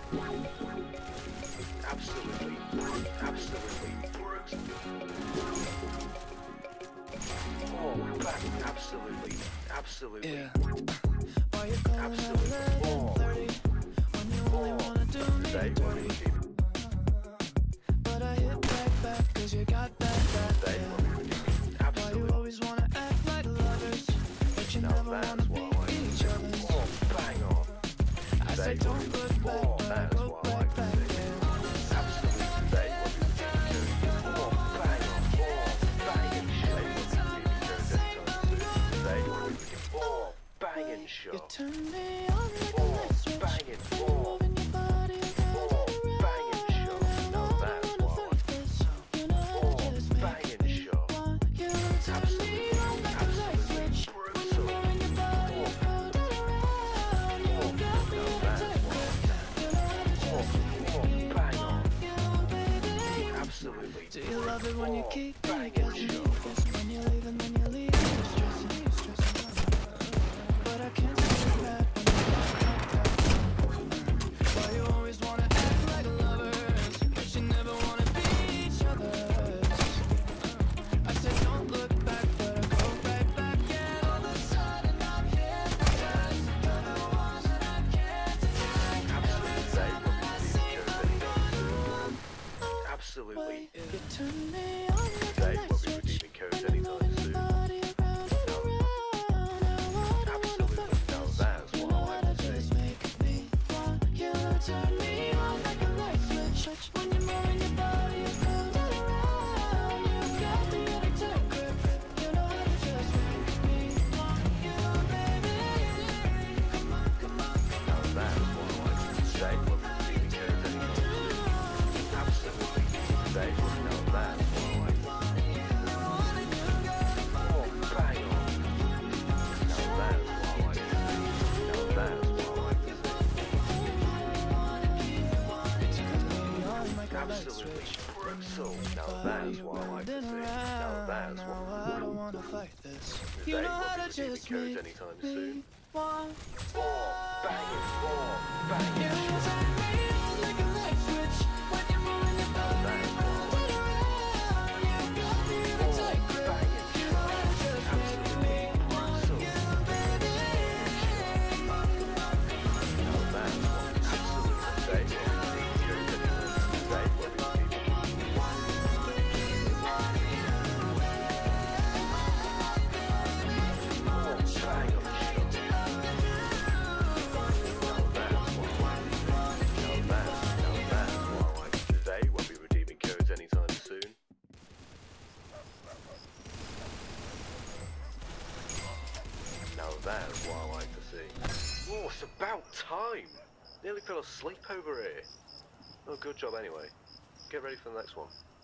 Absolutely. Absolutely. Oh, back. Absolutely. Absolutely. Yeah. Why you calling at 11:30 when you only wanna do me dirty? But I hit back cause you got that yeah. Why you always wanna act like lovers, but you never wanna be each other's? Oh, bang on. I say don't look back, but I go back, yeah. You turn me on like a light switch. Banging, When you're moving your body around and banging around. shot. And No, I that's don't wanna why. fight this. You know how to just make Banging me shot. want you to turn me on like a light switch. When you're moving your body around and around. You got me in a tight grip. You know how to just make me want you, baby. Absolutely. Do you love it when you keep me guessing? Guess when you leave and then you leave, you're stressing. But I can't say that when you're why you always wanna act like lovers, but you never wanna be each other's? I said don't look back, but I go right back. Yeah, all of a sudden I'm hypnotized. You're the one that I can't deny. Every time that I see my good, Absolutely. you turn me on like a light switch. When you're moving your body around and around. Now I don't wanna fight this. You know how to just make me want you to turn me on like a light switch. When you're moving your body around and around. You got me in a tight grip. You know how to just make me want you, baby. Come on, come on, come on. That's what I like to say. Absolutely. Say what you know. That's what I like to say. Oh, bang on. Now that's what I like to say. Now that's what I like to say. Absolutely. Brutal. Now that's what I like to say. Now that's what I don't wanna fight this. They You know won't how be to receiving just codes make anytime me soon. want Banging, you banging. to turn me on like a light switch. When you're moving your body around and around. You got me in a tight grip. You know how to just make me want you, baby. Come on, come on, come on. Now that's what absolutely say. They won't be receiving codes anytime soon. They won't be receiving. Bang on the shot. They won't be redeeming codes anytime soon. Now that's what I like to see. Oh, it's about time! Nearly fell asleep over here. Oh, good job anyway. Get ready for the next one.